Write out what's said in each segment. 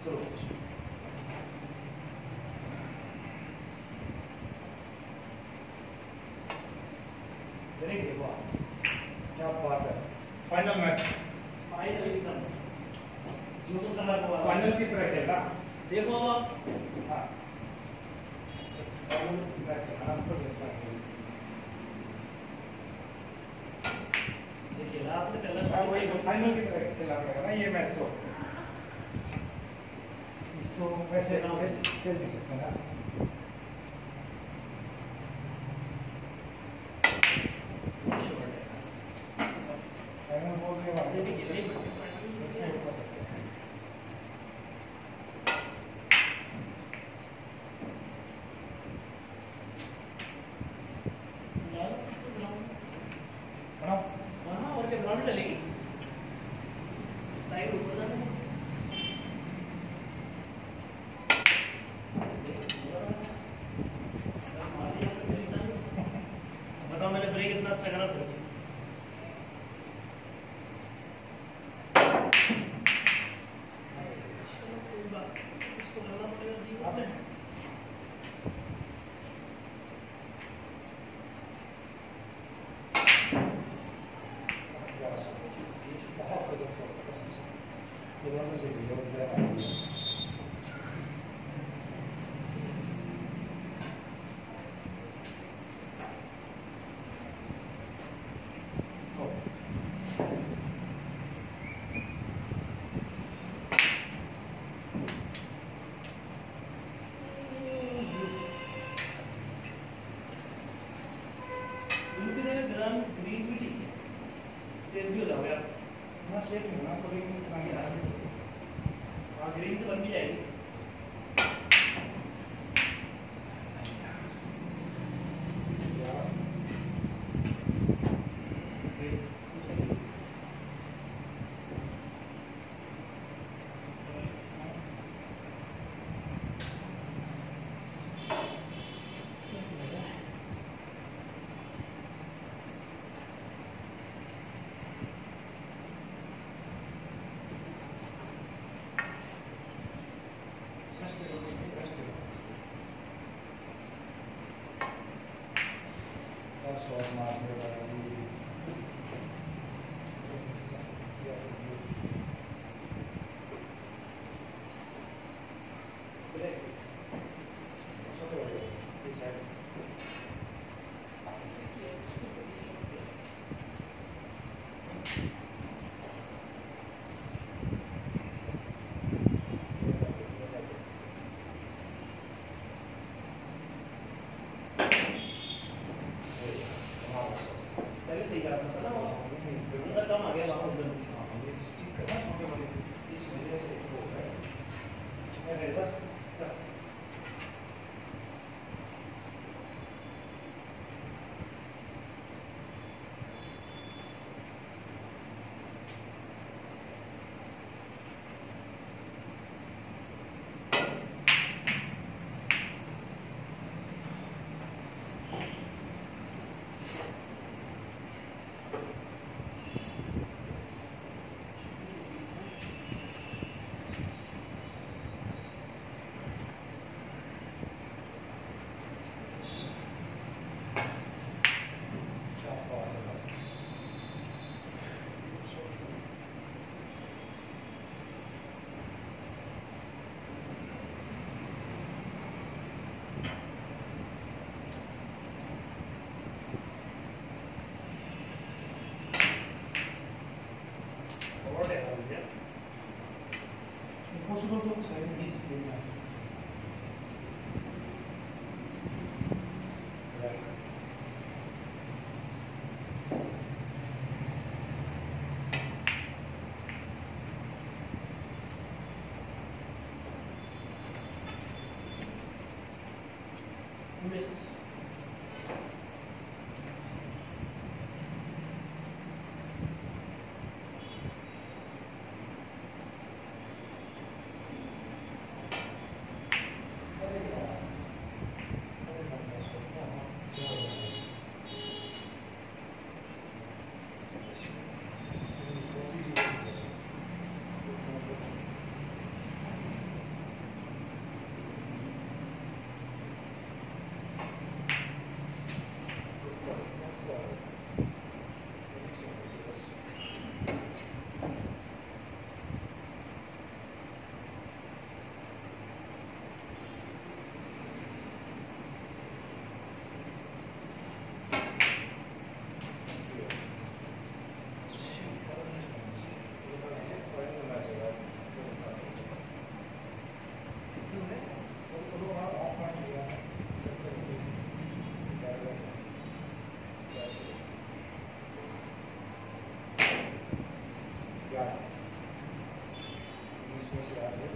चलो very good, वाह क्या बात है। फाइनल मैच, फाइनल एकदम जो तो तरह को फाइनल की तरह खेला। देखो हाँ फाइनल की तरह खेला आपको देखना है जो खेला आपने पहला। हाँ वही तो फाइनल की तरह खेला पड़ेगा ना ये मैच। तो इसको वैसे खेल नहीं सकते ना। फाइनल बोल के बाद ऐसे हो सकते हैं। हाँ और क्या ग्राउंड डलेगी साइड ऊपर जाना बताओ मैंने ब्रेक इतना अच्छा करा था। इसको लगना पड़ेगा जीवन में। बहुत गजब शॉट था कसम से। इधर से भी लोग इधर आ गए। ग्रीन भी ठीक है, सेफ भी हो जाओगे आप। ना शेप नहीं होना तो लेकिन इतना ही आगे हाँ ग्रीन से बन भी जाएगी। शॉट मारने वाला पहले सही करा था ना, अंदर कम आ गया वापस जल्दी। ये स्टिक करना छोटे वाले इस वजह से हो गया। अरे 10 इम्पॉसिबल तो कुछ है नहीं इस गेम में। मिस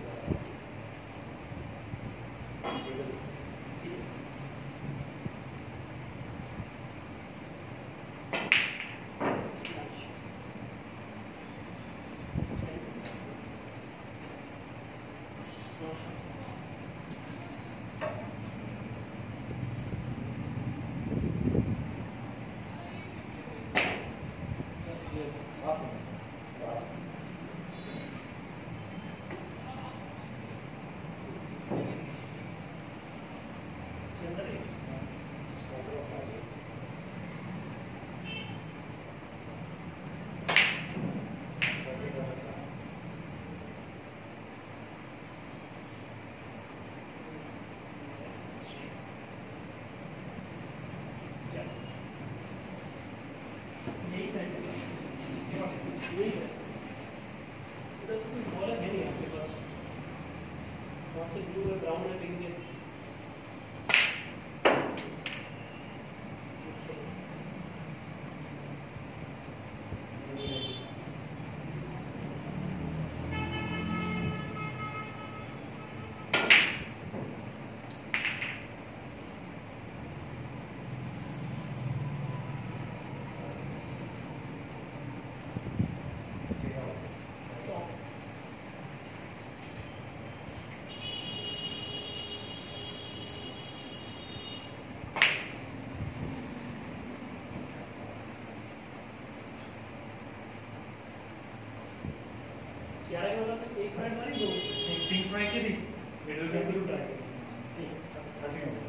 एक फ्राइड मारी दो एक पिंक फ्राई की थी मिडिल में ब्लू ट्राई ठीक है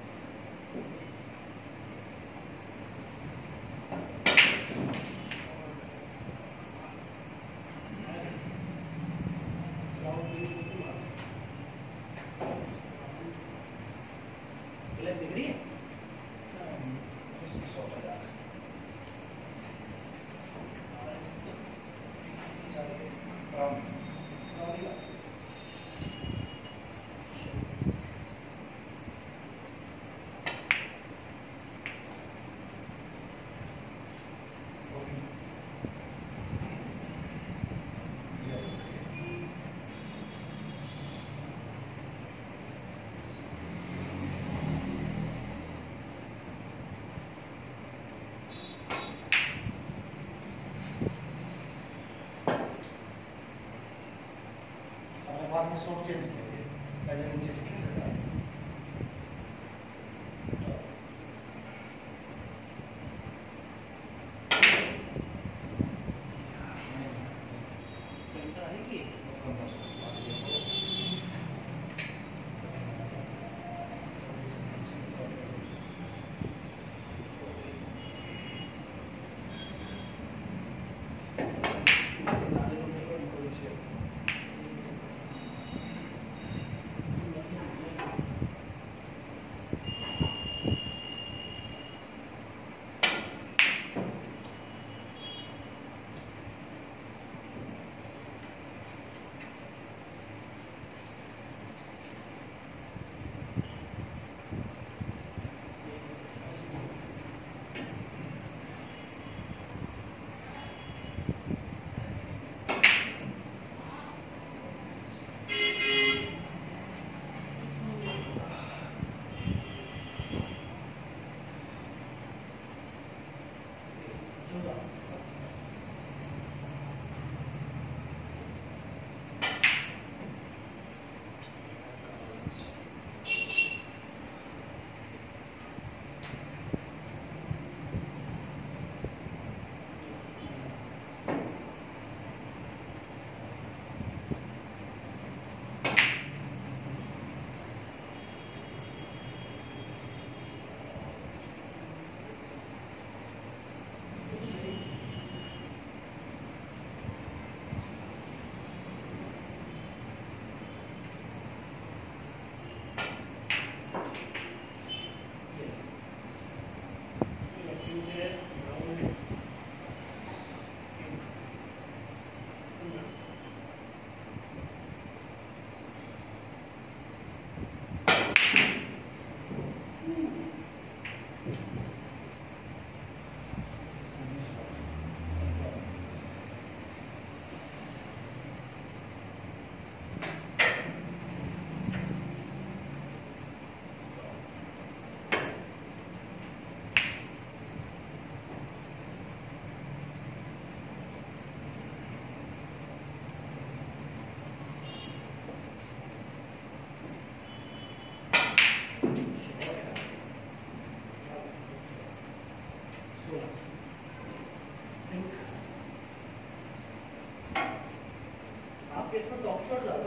दिख रही है बाद में शॉट चेंज करिए पहले नीचे से खेल रहा है सेंटर है कि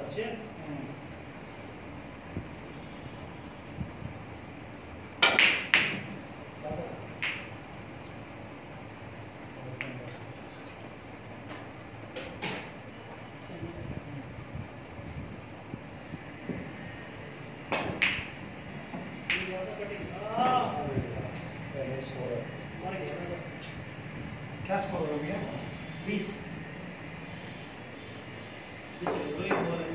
अच्छे क्या स्कोर हो गया? 20 पीछे दो ही बॉल है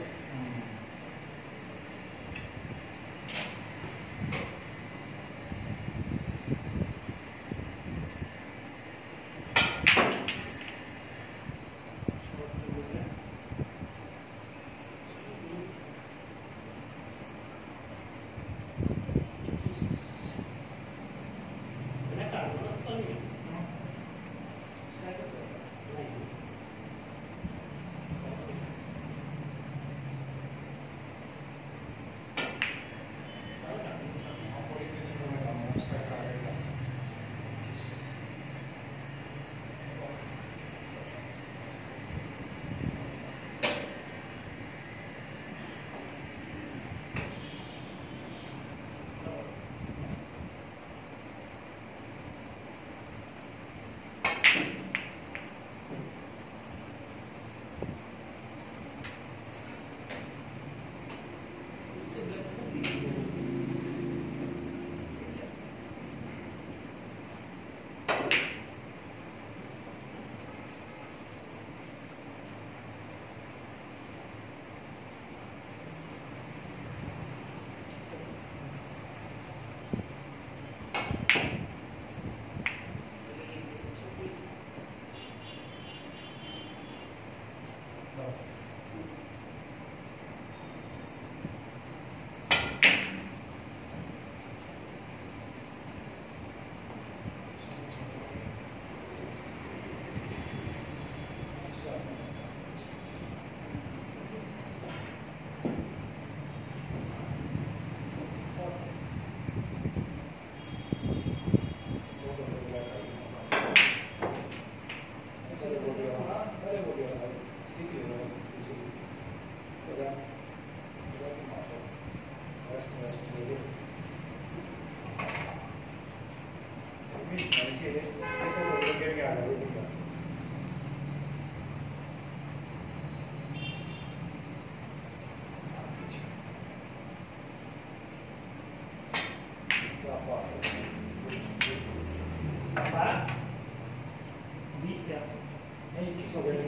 नहीं 21 हो गया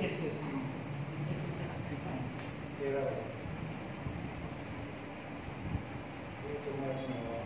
13 ये तो मैच में हुआ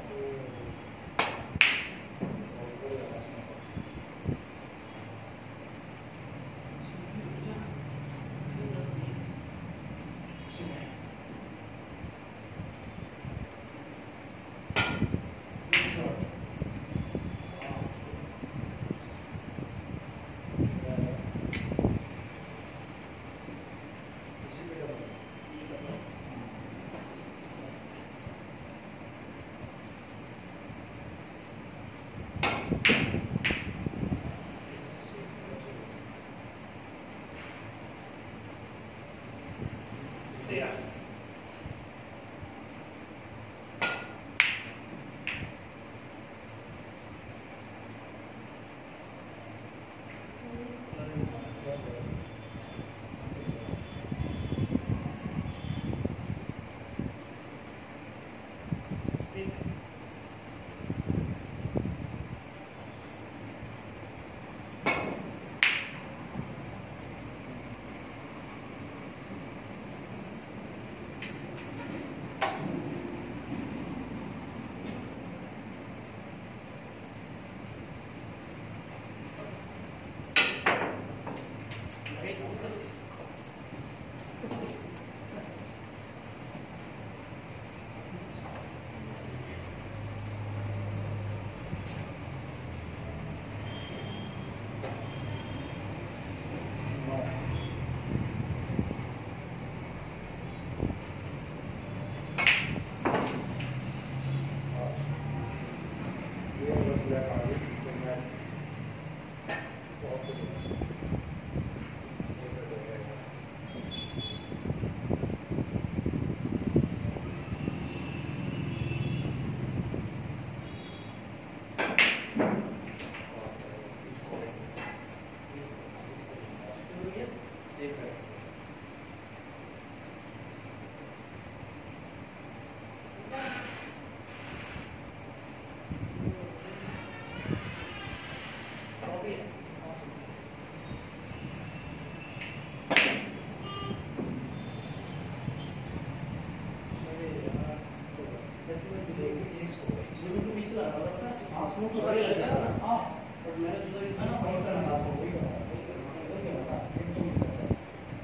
जैसे मैं एक स्कोर है शुरू तो पीछे लगा रहा था हाँ स्लो तो आगे लग रहा था हाँ और मैंने जो इच्छा ना वही बहुत करना करना आपको वही करना एक दो मिनट है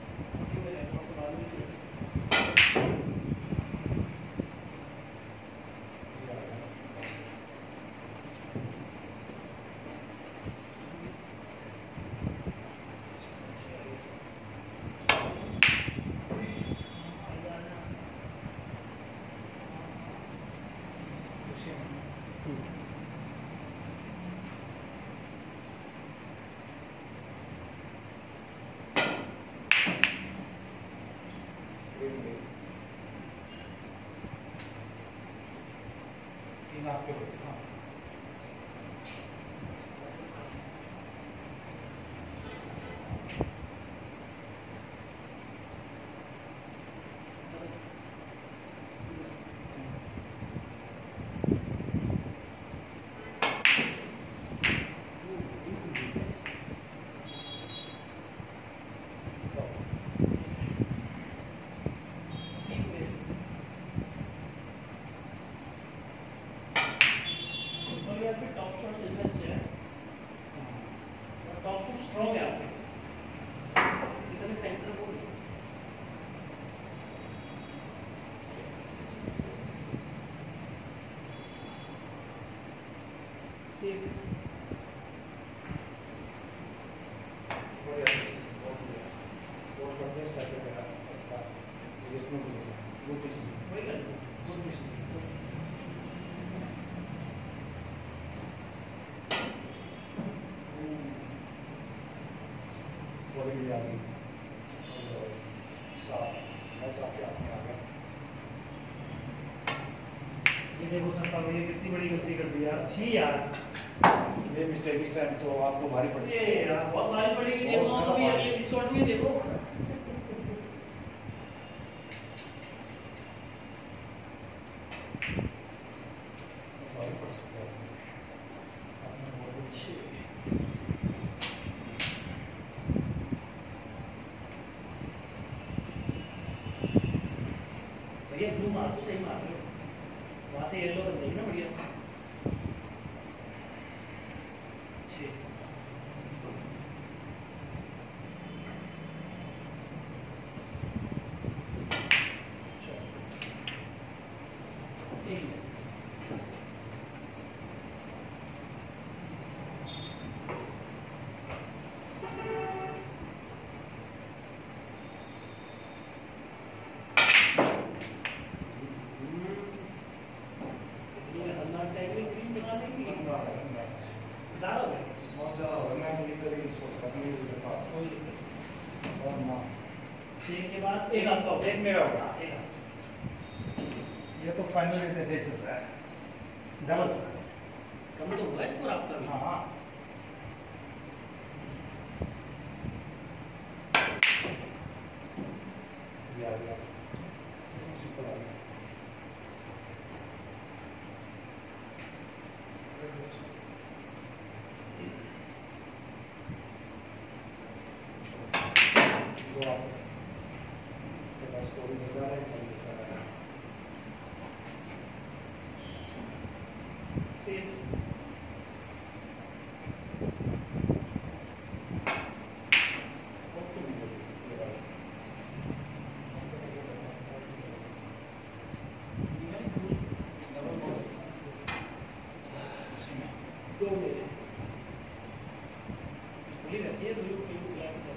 तीन आपके होते हाँ टॉप शॉट से अच्छे हैं टॉप शॉट स्ट्रॉन्ग है आपके इसमें सेंटर को सेफ और कंटेस्ट करके मेरा अच्छा इसमें गुड डिसीजन वही कर गुड डिसीजन थोड़ी भी आ गई साफ मैच आपके हाथ में आ गया ये देखो सत्ता भैया कितनी बड़ी गलती कर दी यार छी यार ये मिस्टेक इस टाइम तो आपको भारी पड़ ये यार बहुत भारी पड़ेगी ये बहुत तो अभी ज्यादा अगले इस शॉट में देखो भारी पड़ सकता है आपने बहुत अच्छी भैया ब्लू मार तो सही मार रहे हो वहां से येलो कर देगी ना बढ़िया छः एक मिनट ये हज़ार टैगल ग्रीन बना देंगे ज़्यादा हो गया बहुत ज़्यादा हो गया मैं तो इधर ही सोच रहा था मेरे पास कोई दिक्कत और माँ छः के बाद एक आपका हो गया एक मेरा होगा एक आपका। ये तो फाइनल में जैसे चल रहा है डबल कम तो हुआ स्कोर आपका भी हाँ हाँ ये आ गया सिंपल आ गया दो आपके पास कोई नजर है कोई नजर है सेम दो मेरे खुली रहती है ब्लू ब्लू ब्लैक से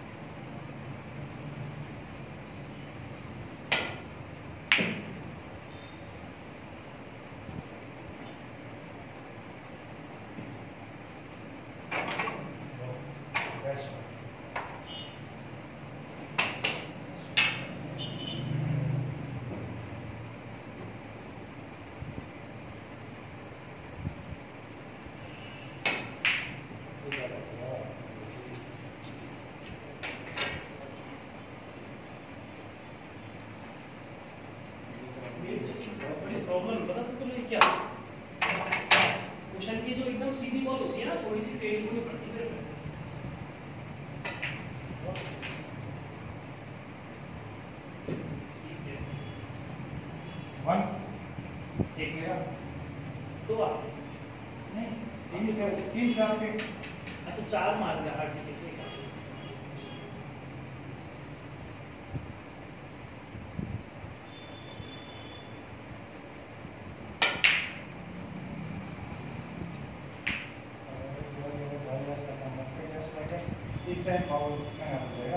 बड़ी प्रॉब्लम बता सकते हो क्या क्वेश्चन की जो एकदम सीधी बॉल होती है ना थोड़ी सी टेढ़ी होनी पड़ती है ठीक है वन एक मेरा दो आपके नहीं तीन चार के अच्छा 4 मार दिया हाँ ठीक है ठीक है इस टाइम फाउल करना पड़ेगा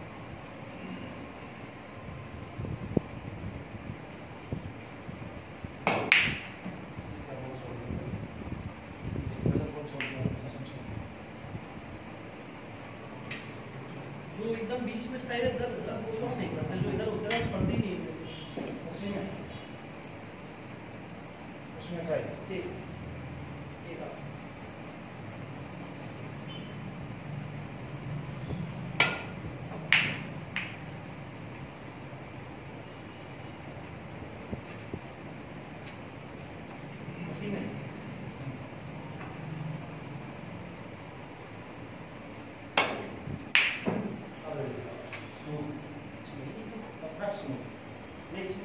जो एकदम बीच में स्लाइडर इधर वो शॉट सही करता है जो इधर उधर पड़ती नहीं है उसी में उसमें ट्राई ठीक एक आप उसी में नेक्स्ट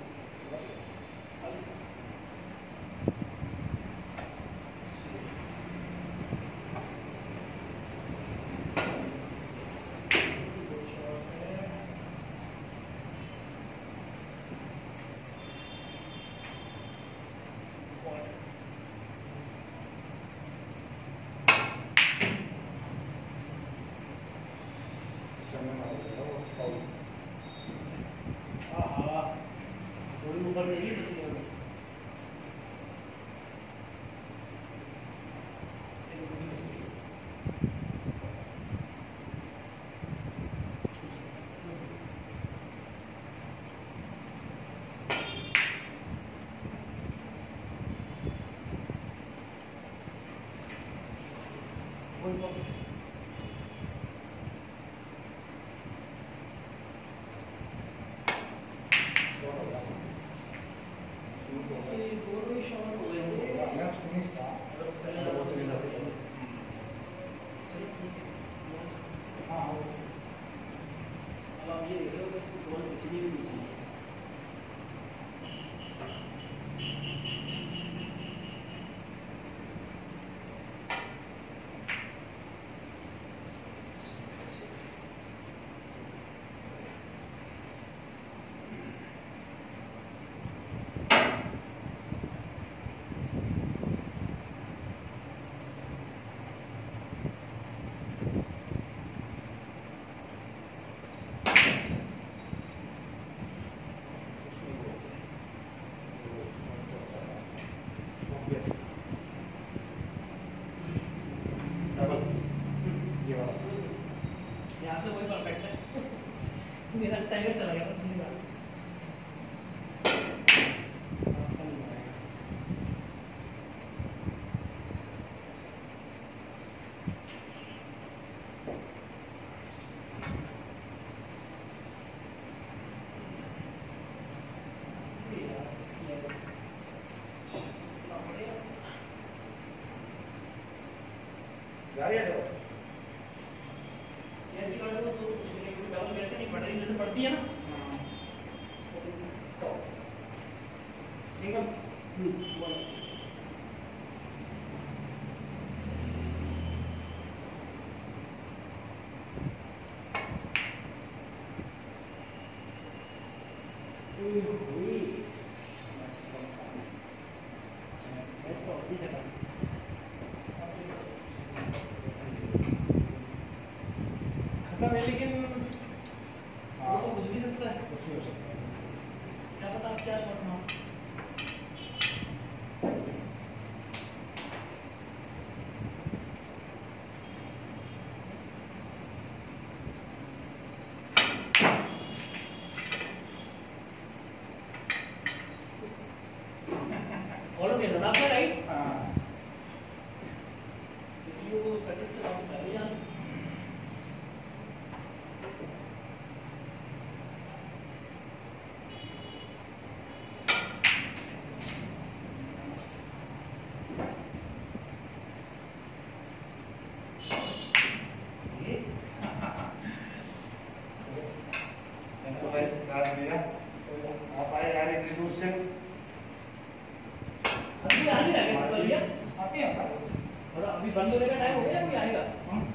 थोड़ी ऊपर नहीं बची है मैच फिनिश था वो चले जाते हैं हाँ अब आप ये देख रहे हो कि इसको बॉल पिछली भी नीचे है यहाँ से वही परफेक्ट है मेरा स्टाइगर चला गया पिछली बार जा रही है ऐसी कर दो तो डबल वैसे नहीं पड़ रही जैसे पड़ती है ना सिंगल बोलो ऐसा होती है खत्म है लेकिन वो तो कुछ भी सकता है कुछ भी हो सकता है क्या पता आप क्या शॉट मारो फॉलो किया था आपने राइट हाँ इसलिए वो सर्किट से वापस आ गया भाई राज भैया आप आए यार इतनी दूर से आ नहीं रहा है सर भैया? आते हैं सर। और अभी बंद होने का टाइम हो गया, कोई आएगा?